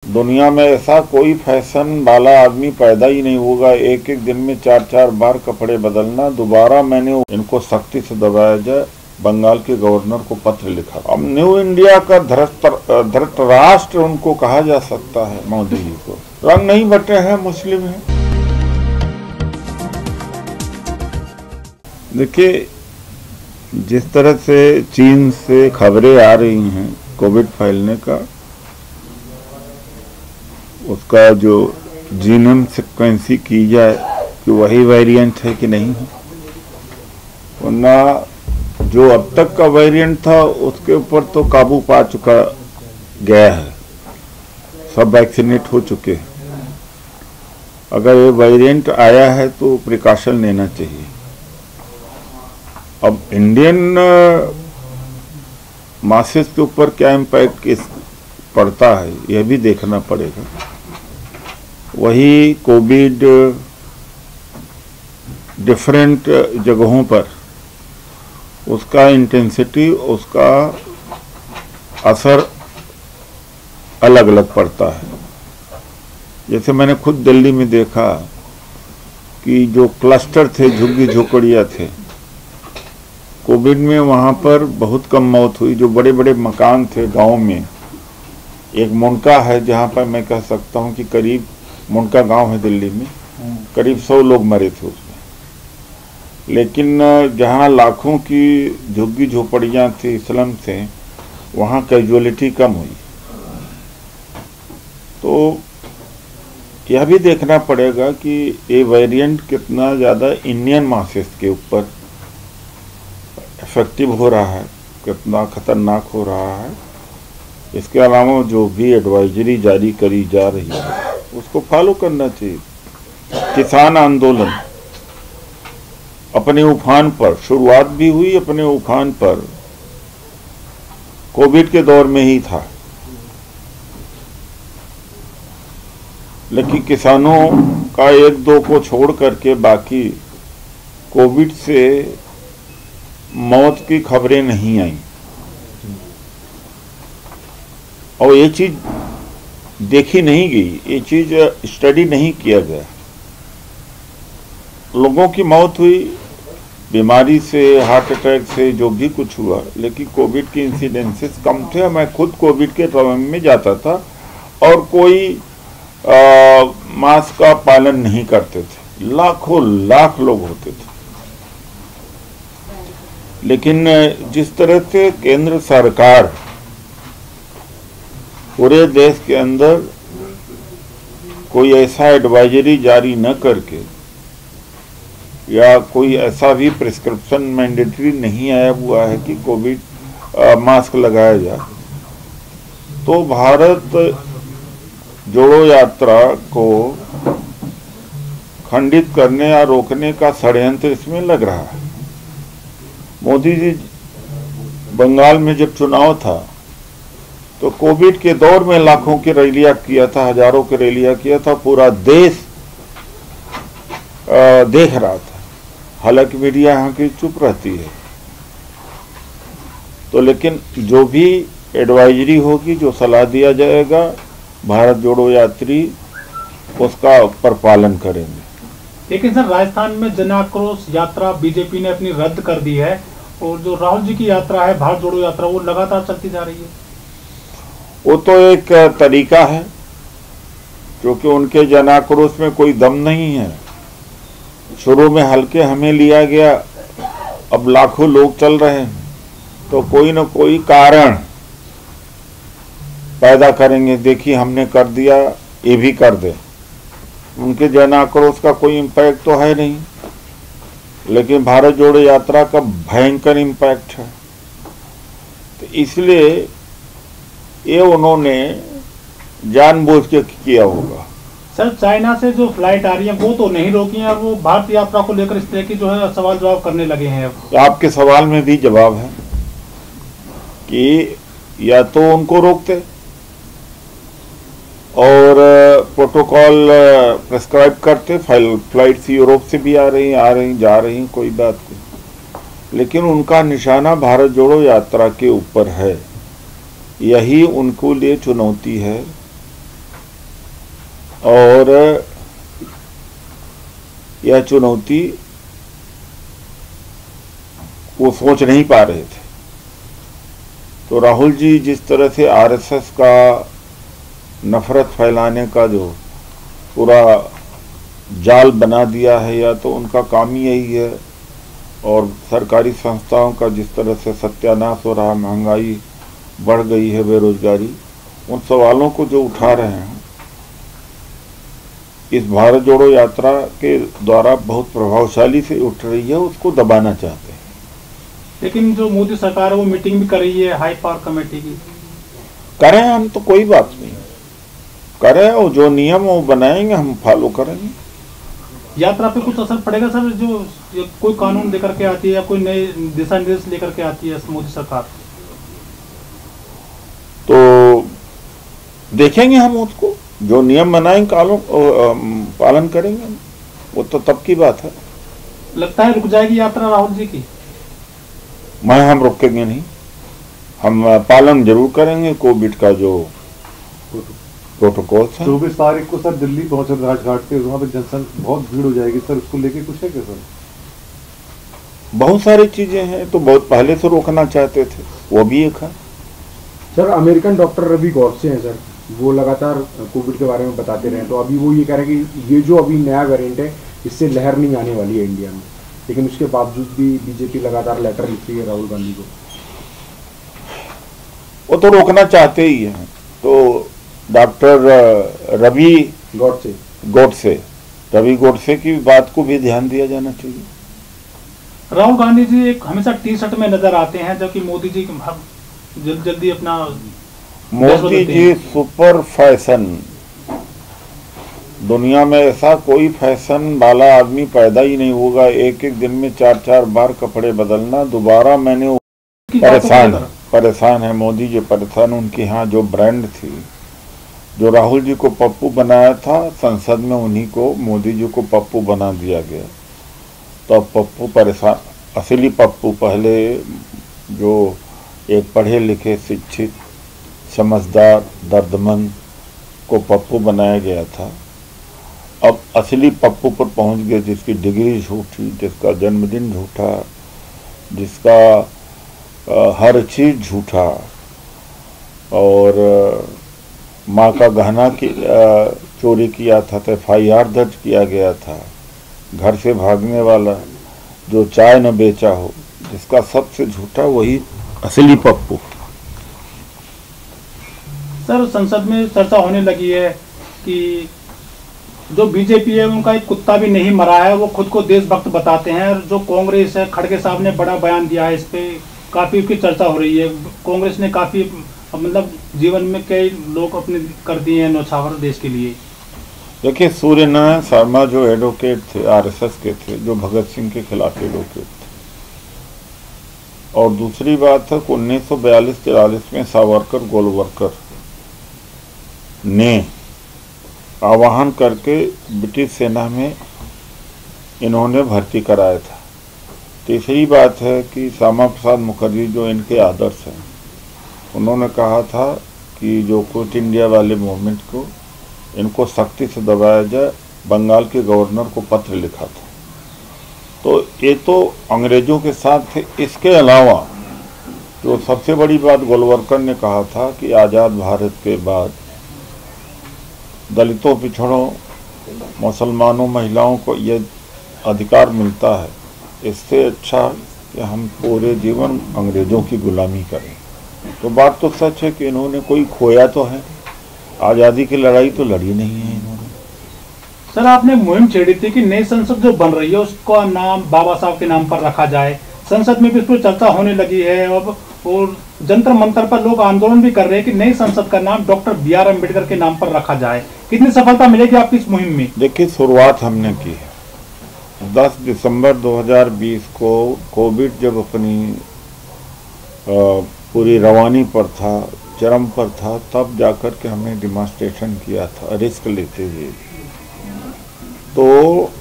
दुनिया में ऐसा कोई फैशन वाला आदमी पैदा ही नहीं होगा, एक एक दिन में 4-4 बार कपड़े बदलना। दोबारा मैंने इनको सख्ती से दबाया जाए, बंगाल के गवर्नर को पत्र लिखा। अब न्यू इंडिया का धृतराष्ट्र उनको कहा जा सकता है मोदी जी को। रंग नहीं बटे हैं, मुस्लिम हैं। देखिए, जिस तरह से चीन से खबरें आ रही हैं कोविड फैलने का, उसका जो जीनोम सीक्वेंसी की जाए कि वही वेरिएंट है कि नहीं है, वरना जो अब तक का वेरिएंट था उसके ऊपर तो काबू पा चुका गया है, सब वैक्सीनेट हो चुके हैं। अगर ये वेरिएंट आया है तो प्रिकॉशन लेना चाहिए। अब इंडियन मासेस के ऊपर क्या इम्पैक्ट पड़ता है यह भी देखना पड़ेगा। वही कोविड डिफरेंट जगहों पर उसका इंटेंसिटी, उसका असर अलग अलग पड़ता है। जैसे मैंने खुद दिल्ली में देखा कि जो क्लस्टर थे, झुग्गी झोपड़ियाँ थे, कोविड में वहाँ पर बहुत कम मौत हुई। जो बड़े बड़े मकान थे गांव में, एक मुंडका है जहाँ पर मैं कह सकता हूँ कि करीब, मुंडका गांव है दिल्ली में, करीब 100 लोग मरे थे उसमें। लेकिन जहाँ लाखों की झुग्गी झोपड़ियाँ थी, स्लम थे, वहाँ कैजुअलिटी कम हुई। तो यह भी देखना पड़ेगा कि ये वेरिएंट कितना ज़्यादा इंडियन मासेस के ऊपर इफेक्टिव हो रहा है, कितना खतरनाक हो रहा है। इसके अलावा जो भी एडवाइजरी जारी करी जा रही है उसको फॉलो करना चाहिए। किसान आंदोलन अपने उफान पर, शुरुआत भी हुई अपने उफान पर, कोविड के दौर में ही था। लेकिन किसानों का 1-2 को छोड़ करके बाकी कोविड से मौत की खबरें नहीं आई। और ये चीज देखी नहीं गई, ये चीज स्टडी नहीं किया गया। लोगों की मौत हुई बीमारी से, हार्ट अटैक से, जो भी कुछ हुआ, लेकिन कोविड के इंसिडेंसेस कम थे। मैं खुद कोविड के समय में जाता था और कोई मास्क का पालन नहीं करते थे, लाखों लाख लोग होते थे। लेकिन जिस तरह से केंद्र सरकार पूरे देश के अंदर कोई ऐसा एडवाइजरी जारी न करके, या कोई ऐसा भी प्रिस्क्रिप्शन मैंडेटरी नहीं आया हुआ है कि कोविड मास्क लगाया जाए, तो भारत जोड़ो यात्रा को खंडित करने या रोकने का षड्यंत्र इसमें लग रहा है। मोदी जी बंगाल में जब चुनाव था तो कोविड के दौर में लाखों की रैलियां किया था, हजारों की रैलियां किया था, पूरा देश देख रहा था। हालांकि मीडिया यहाँ की चुप रहती है। तो लेकिन जो भी एडवाइजरी होगी, जो सलाह दिया जाएगा, भारत जोड़ो यात्री उसका पर पालन करेंगे। लेकिन सर, राजस्थान में जन आक्रोश यात्रा बीजेपी ने अपनी रद्द कर दी है, और जो राहुल जी की यात्रा है, भारत जोड़ो यात्रा, वो लगातार चलती जा रही है। वो तो एक तरीका है, क्योंकि उनके जन आक्रोश में कोई दम नहीं है। शुरू में हल्के हमें लिया गया, अब लाखों लोग चल रहे हैं, तो कोई न कोई कारण पैदा करेंगे। देखिए, हमने कर दिया, ये भी कर दे। उनके जन आक्रोश का कोई इम्पैक्ट तो है नहीं, लेकिन भारत जोड़ो यात्रा का भयंकर इम्पैक्ट है। तो इसलिए ये उन्होंने जानबूझ के किया होगा। सर, चाइना से जो फ्लाइट आ रही है वो तो नहीं रोकी है, और वो भारत यात्रा को लेकर इस तरह की जो है सवाल जवाब करने लगे हैं। अब आपके सवाल में भी जवाब है कि या तो उनको रोकते और प्रोटोकॉल प्रेस्क्राइब करते। फ्लाइट्स यूरोप से भी आ रही जा रही, कोई बात नहीं। लेकिन उनका निशाना भारत जोड़ो यात्रा के ऊपर है। यही उनको लिए चुनौती है और यह चुनौती वो सोच नहीं पा रहे थे। तो राहुल जी जिस तरह से आरएसएस का नफरत फैलाने का जो पूरा जाल बना दिया है, या तो उनका काम ही यही है, और सरकारी संस्थाओं का जिस तरह से सत्यानाश हो रहा, महंगाई बढ़ गई है, बेरोजगारी, उन सवालों को जो उठा रहे हैं इस भारत जोड़ो यात्रा के द्वारा बहुत प्रभावशाली से उठ रही है, उसको दबाना चाहते हैं। लेकिन जो मोदी सरकार है वो मीटिंग भी कर रही है हाई पावर कमेटी की। करें, हम तो कोई बात नहीं करें, और जो नियम वो बनाएंगे हम फॉलो करेंगे। यात्रा पे कुछ असर पड़ेगा सर? जो कोई कानून लेकर के आती है या कोई नए दिशा निर्देश लेकर के आती है मोदी सरकार, तो देखेंगे हम, उसको जो नियम बनाएंगे पालन करेंगे, वो तो तब की बात है। लगता है रुक जाएगी यात्रा राहुल जी की? हम रोकेंगे नहीं, हम पालन जरूर करेंगे कोविड का जो प्रोटोकॉल है। 24 तारीख को सर दिल्ली पहुंचे राजघाट पे, वहाँ पे जनसंख्या बहुत भीड़ हो जाएगी सर, उसको लेके कुछ है क्या सर? बहुत सारी चीजें हैं, तो बहुत पहले से रोकना चाहते थे, वो भी एक है। Sir American doctor Ravi Godse हैं सर, वो लगातार कोविड के बारे में बताते रहे, तो अभी वो ये कह रहे हैं कि ये जो अभी नया वेरिएंट है इससे लहर नहीं आने वाली है इंडिया में, लेकिन उसके बावजूद भी बीजेपी लगातार लेटर लिख रही है राहुल गांधी को। वो तो रोकना चाहते ही हैं। तो डॉक्टर रवि गोडसे की बात को भी ध्यान दिया जाना चाहिए। राहुल गांधी जी एक हमेशा टी शर्ट में नजर आते हैं, जबकि मोदी जी जल्दी अपना मोदी जी सुपर फैशन, दुनिया में ऐसा कोई फैशन वाला आदमी पैदा ही नहीं होगा। एक एक दिन में 4-4 बार कपड़े बदलना, दोबारा मैंने परेशान है मोदी जी, परेशान। उनके यहाँ जो ब्रांड थी, जो राहुल जी को पप्पू बनाया था संसद में, उन्हीं को मोदी जी को पप्पू बना दिया गया। तो अब पप्पू परेशान, असली पप्पू पहले जो एक पढ़े लिखे शिक्षित समझदार दर्दमंद को पप्पू बनाया गया था, अब असली पप्पू पर पहुंच गए, जिसकी डिग्री झूठी, जिसका जन्मदिन झूठा, जिसका हर चीज झूठा, और माँ का गहना की चोरी किया था तो FIR दर्ज किया गया था, घर से भागने वाला, जो चाय न बेचा हो, जिसका सबसे झूठा वही असली पप्पू। सर संसद में चर्चा होने लगी है कि जो बीजेपी है उनका एक कुत्ता भी नहीं मरा है, वो खुद को देशभक्त बताते हैं। और जो कांग्रेस है, खड़गे साहब ने बड़ा बयान दिया है, इस पे काफी उसकी चर्चा हो रही है। कांग्रेस ने काफी मतलब जीवन में कई लोग अपने कर दिए हैं न्यौछावर देश के लिए। देखिए, सूर्य नारायण शर्मा जो एडवोकेट थे, RSS के थे, जो भगत सिंह के खिलाफ एडवोकेट थे, और दूसरी बात है कि 1942-43 में सावरकर गोलवरकर ने आह्वान करके ब्रिटिश सेना में इन्होंने भर्ती कराया था। तीसरी बात है कि श्यामा प्रसाद मुखर्जी जो इनके आदर्श हैं, उन्होंने कहा था कि जो क्विट इंडिया वाले मूवमेंट को इनको सख्ती से दबाया जाए, बंगाल के गवर्नर को पत्र लिखा था। तो ये तो अंग्रेजों के साथ थे। इसके अलावा जो सबसे बड़ी बात गोलवरकर ने कहा था कि आज़ाद भारत के बाद दलितों, पिछड़ों, मुसलमानों, महिलाओं को ये अधिकार मिलता है, इससे अच्छा कि हम पूरे जीवन अंग्रेजों की गुलामी करें। तो बात तो सच है कि इन्होंने कोई खोया तो है, आज़ादी की लड़ाई तो लड़ी नहीं है इन्होंने। सर आपने मुहिम छेड़ी थी कि नई संसद जो बन रही है उसका नाम बाबा साहब के नाम पर रखा जाए। संसद में भी इस पर चर्चा होने लगी है अब, और जंतर मंतर पर लोग आंदोलन भी कर रहे हैं कि नई संसद का नाम डॉक्टर BR अम्बेडकर के नाम पर रखा जाए। कितनी सफलता मिलेगी आपकी इस मुहिम में? देखिए, शुरुआत हमने की है। 10 दिसंबर 2020 को कोविड जब अपनी पूरी रवानी पर था, चरम पर था, तब जाकर के हमने डिमॉन्स्ट्रेशन किया था रिस्क लेते हुए। तो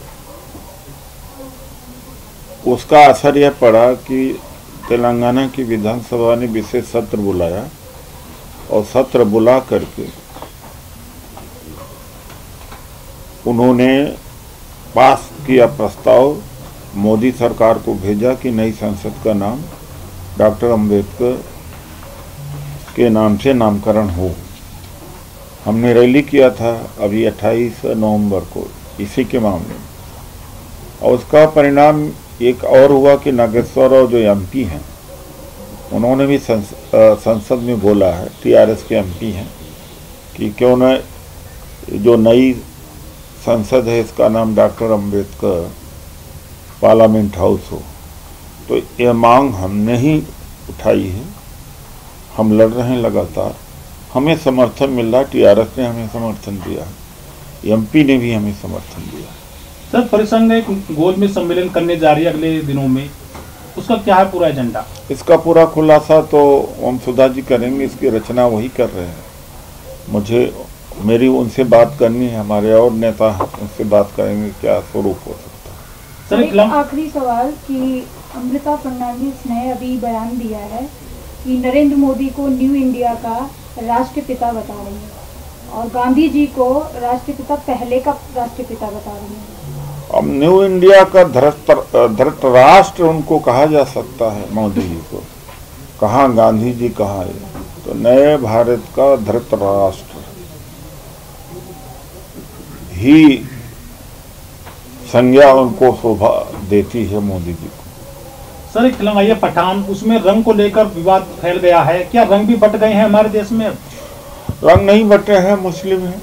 उसका असर यह पड़ा कि तेलंगाना की विधानसभा ने विशेष सत्र बुलाया, और सत्र बुला करके उन्होंने पास किया प्रस्ताव, मोदी सरकार को भेजा कि नई संसद का नाम डॉक्टर अंबेडकर के नाम से नामकरण हो। हमने रैली किया था अभी 28 नवंबर को इसी के मामले में, और उसका परिणाम एक और हुआ कि नागेश्वर राव जो एमपी हैं उन्होंने भी संसद में बोला है, टीआरएस के एमपी हैं, कि क्यों न जो नई संसद है इसका नाम डॉक्टर अंबेडकर पार्लियामेंट हाउस हो। तो ये मांग हमने ही उठाई है, हम लड़ रहे हैं लगातार, हमें समर्थन मिल रहा है, टीआरएस ने हमें समर्थन दिया है, एमपी ने भी हमें समर्थन दिया। सर, परिसंघ एक गोल में सम्मेलन करने जा रही है अगले दिनों में, उसका क्या है पूरा एजेंडा? इसका पूरा खुलासा तो ओम सुधा जी करेंगे, इसकी रचना वही कर रहे हैं। मेरी उनसे बात करनी है, हमारे और नेता उनसे बात करेंगे क्या स्वरूप हो सकता है। सर, एक आखिरी सवाल कि अमृता फर्नांडिस ने अभी बयान दिया है कि नरेंद्र मोदी को न्यू इंडिया का राष्ट्रपिता बता रही है और गांधी जी को राष्ट्रपिता पहले का राष्ट्रपिता बता रही है। अब न्यू इंडिया का धृतराष्ट्र उनको कहा जा सकता है मोदी जी को, कहाँ गांधी जी कहाँ है, तो नए भारत का धृतराष्ट्र ही संज्ञा उनको शोभा देती है मोदी जी को। सर, एक फिल्म आई है पठान, उसमें रंग को लेकर विवाद फैल गया है, क्या रंग भी बट गए हैं हमारे देश में? रंग नहीं बटे हैं, मुस्लिम हैं,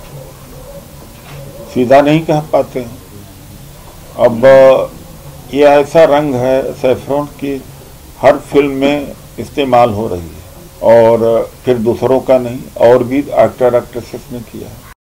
सीधा नहीं कह पाते हैं। अब ये ऐसा रंग है सैफरॉन की हर फिल्म में इस्तेमाल हो रही है, और फिर दूसरों का नहीं, और भी एक्टर एक्ट्रेसेस ने किया है।